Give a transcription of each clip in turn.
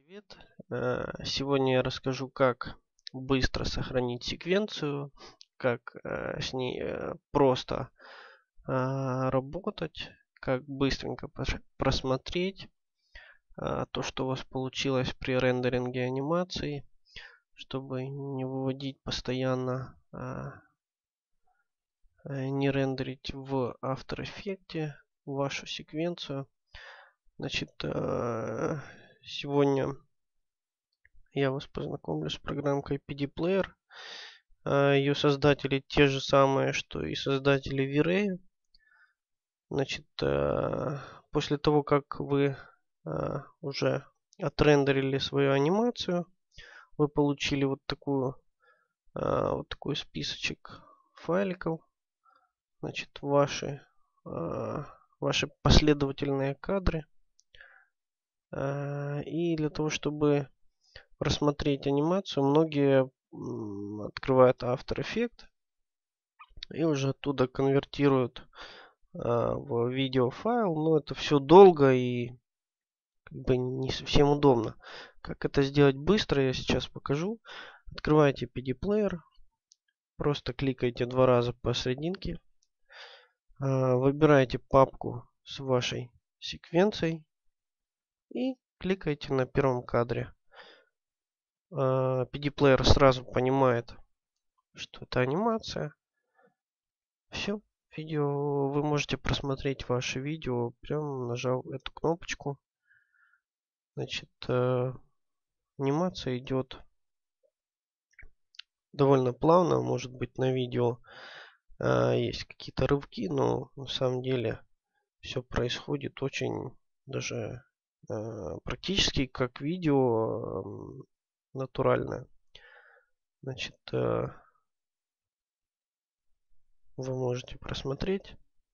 Привет! Сегодня я расскажу, как быстро сохранить секвенцию, как с ней просто работать, как быстренько просмотреть то, что у вас получилось при рендеринге анимации, чтобы не выводить постоянно, не рендерить в After Effects вашу секвенцию. Значит, сегодня я вас познакомлю с программкой PD Player. Ее создатели те же самые, что и создатели V-Ray. Значит, после того, как вы уже отрендерили свою анимацию, вы получили вот такой списочек файликов. Значит, ваши последовательные кадры. И для того, чтобы просмотреть анимацию, многие открывают After Effects и уже оттуда конвертируют в видеофайл. Но это все долго и как бы не совсем удобно. Как это сделать быстро, я сейчас покажу. Открываете PD Player, просто кликаете два раза посерединке, выбираете папку с вашей секвенцией и кликаете на первом кадре. PD Player сразу понимает, что это анимация. Все, видео, вы можете просмотреть ваше видео, прям нажав эту кнопочку. Значит, анимация идет довольно плавно. Может быть, на видео есть какие-то рывки, но на самом деле все происходит очень даже практически как видео, натуральное. Значит, вы можете просмотреть,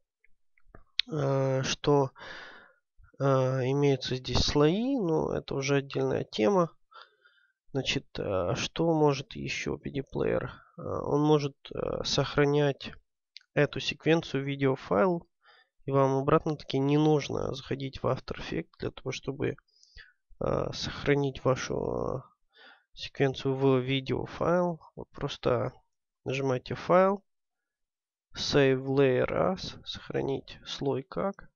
что имеются здесь слои, но это уже отдельная тема. Значит, что может еще PD Player? Он может сохранять эту секвенцию в видеофайл, и вам обратно-таки не нужно заходить в After Effects для того, чтобы сохранить вашу секвенцию в видеофайл. Вы просто нажимаете файл, Save Layer As, сохранить слой как.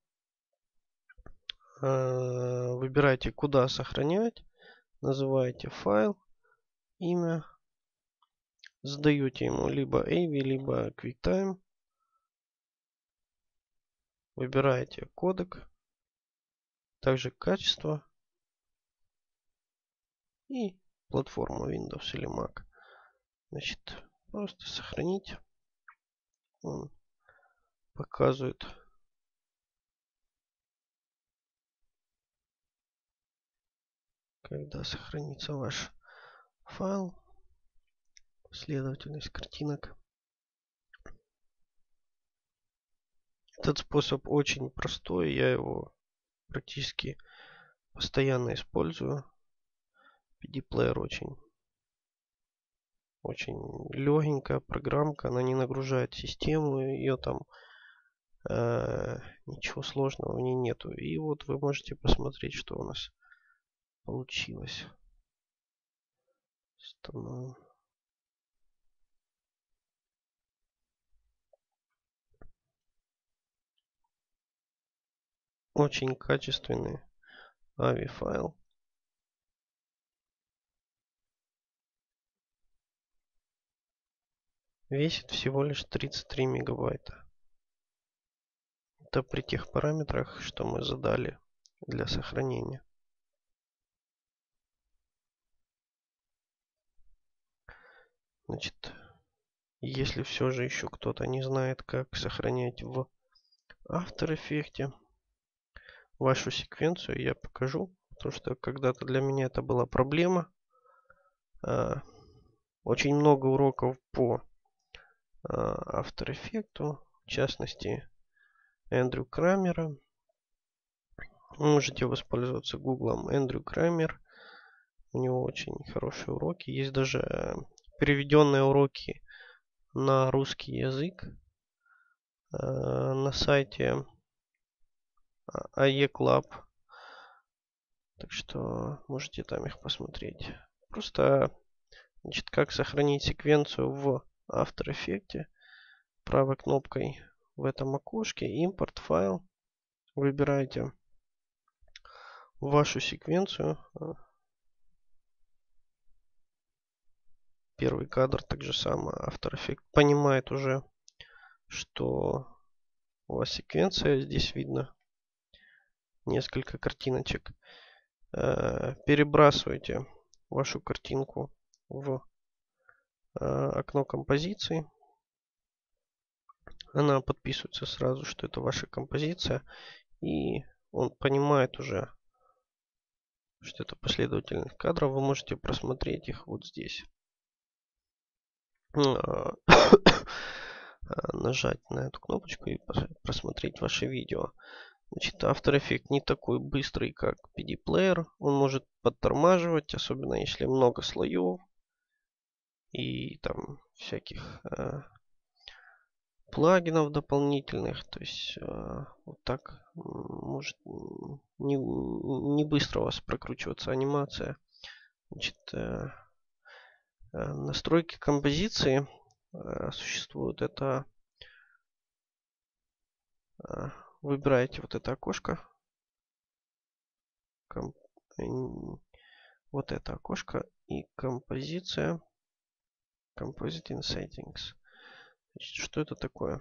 Выбираете, куда сохранять. Называете файл, имя. Задаете ему либо AVI, либо QuickTime. Выбираете кодек. Также качество. И платформу Windows или Mac. Значит, просто сохранить. Он показывает, когда сохранится ваш файл, последовательность картинок. Этот способ очень простой, я его практически постоянно использую. PD Player очень легенькая программка, она не нагружает систему, ее там ничего сложного в ней нету. И вот вы можете посмотреть, что у нас получилось. Очень качественный AVI файл. Весит всего лишь 33 мегабайта. Это при тех параметрах, что мы задали для сохранения. Значит, если все же еще кто-то не знает, как сохранять в After Effects вашу секвенцию, я покажу. Потому что когда-то для меня это была проблема. Очень много уроков по After Effects, в частности, Эндрю Крамера. Вы можете воспользоваться гуглом Эндрю Крамер. У него очень хорошие уроки. Есть даже переведенные уроки на русский язык на сайте AE Club. Так что можете там их посмотреть. Просто, значит, как сохранить секвенцию в After Effects. Правой кнопкой в этом окошке импорт файл. Выбираете вашу секвенцию. Первый кадр так же самое. After Effects понимает уже, что у вас секвенция. Здесь видно несколько картиночек. Перебрасывайте вашу картинку в окно композиции. Она подписывается сразу, что это ваша композиция. И он понимает уже, что это последовательность кадров. Вы можете просмотреть их вот здесь. Нажать на эту кнопочку и просмотреть ваше видео. Значит, After Effects не такой быстрый, как PD Player. Он может подтормаживать, особенно если много слоев и там всяких плагинов дополнительных. То есть вот так может не быстро у вас прокручиваться анимация. Значит, настройки композиции существуют. Это выбираете вот это окошко. Вот это окошко и композиция. Compositing Settings. Значит, что это такое?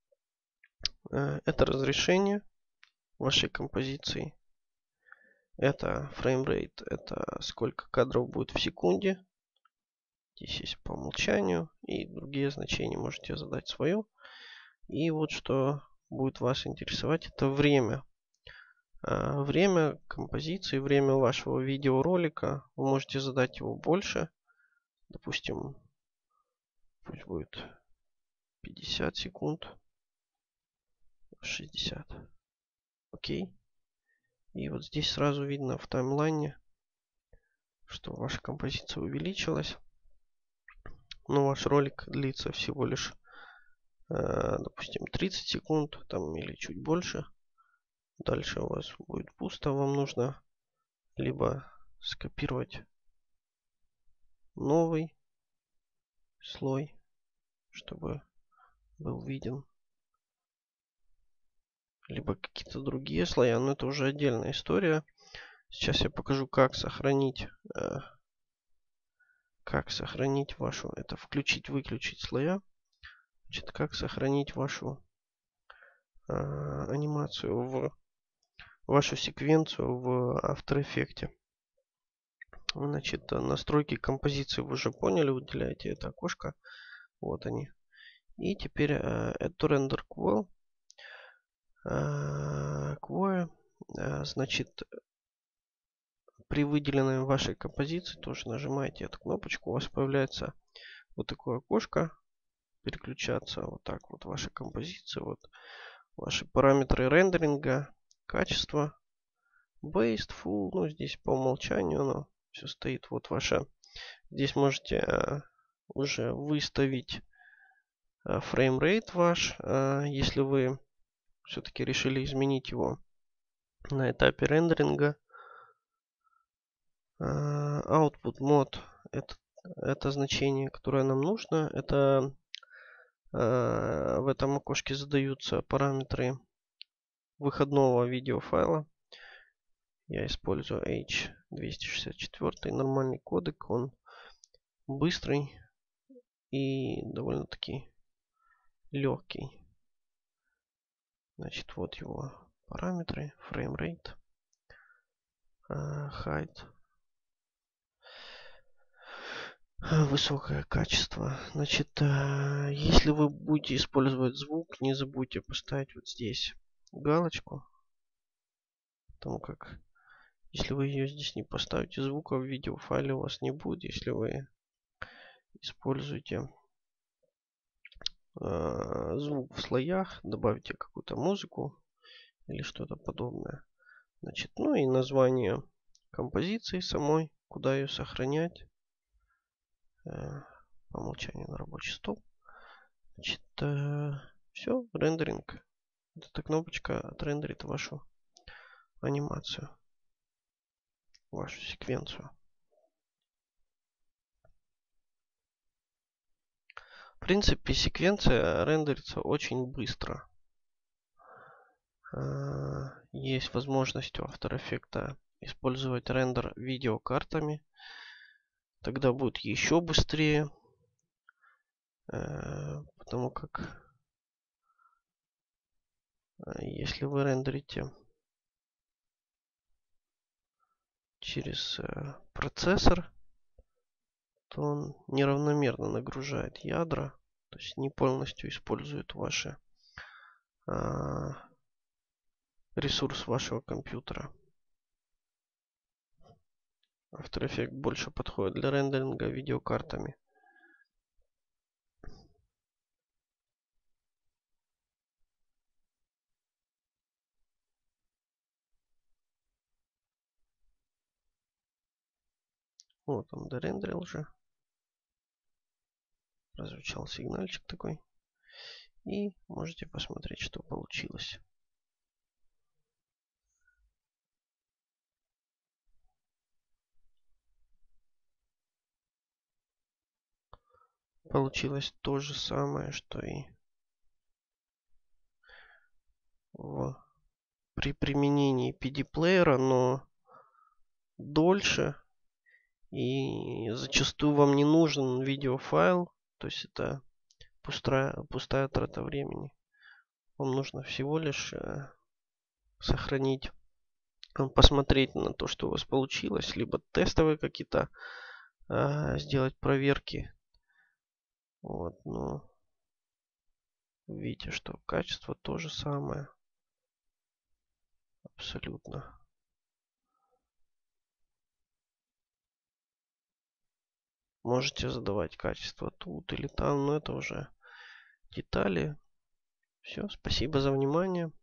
Это разрешение вашей композиции. Это фреймрейт. Это сколько кадров будет в секунде. Здесь есть по умолчанию. И другие значения можете задать свое. И вот что будет вас интересовать. Это время. Время композиции, время вашего видеоролика. Вы можете задать его больше. Допустим, пусть будет 50 секунд. 60. Окей. И вот здесь сразу видно в таймлайне, что ваша композиция увеличилась. Но ваш ролик длится всего лишь, допустим, 30 секунд там, или чуть больше. Дальше у вас будет пусто. Вам нужно либо скопировать новый слой, чтобы был виден, либо какие-то другие слоя. Но это уже отдельная история. Сейчас я покажу, как сохранить вашу, это включить-выключить слоя. Значит, как сохранить вашу анимацию, вашу секвенцию в After Effects. Значит, настройки композиции вы уже поняли, выделяете это окошко. Вот они. И теперь Add to Render Queue. Значит, при выделенной вашей композиции тоже нажимаете эту кнопочку. У вас появляется вот такое окошко. Переключаться вот так вот ваша композиция. Вот ваши параметры рендеринга, качество, Based, Full. Ну, здесь по умолчанию оно все стоит. Вот ваша. Здесь можете уже выставить фреймрейт ваш, если вы все-таки решили изменить его на этапе рендеринга. Output mode это значение, которое нам нужно. Это в этом окошке задаются параметры выходного видеофайла. Я использую H264, нормальный кодек. Он быстрый и довольно-таки легкий. Значит, вот его параметры. Фреймрейт, height, высокое качество. Значит, если вы будете использовать звук, не забудьте поставить вот здесь галочку. Потому как если вы ее здесь не поставите, звука в видеофайле у вас не будет. Если вы используете звук в слоях, добавите какую-то музыку или что-то подобное. Значит, ну и название композиции самой, куда ее сохранять. По умолчанию на рабочий стол. Значит, все, рендеринг. Вот эта кнопочка отрендерит вашу анимацию. вашу секвенцию. В принципе, секвенция рендерится очень быстро. Есть возможность у After Effects использовать рендер видеокартами. Тогда будет еще быстрее. Потому как если вы рендерите через процессор, то он неравномерно нагружает ядра. То есть не полностью использует ваши ресурс вашего компьютера. After Effects больше подходит для рендеринга видеокартами. Вот он дорендерил уже. Прозвучал сигнальчик такой. И можете посмотреть, что получилось. Получилось то же самое, что и при применении PD-плеера, но дольше. И зачастую вам не нужен видеофайл. То есть это пустая трата времени. Вам нужно всего лишь сохранить, посмотреть на то, что у вас получилось. Либо тестовые какие-то сделать проверки. Вот, но видите, что качество то же самое. Абсолютно. Можете задавать качество тут или там, но это уже детали. Все, спасибо за внимание.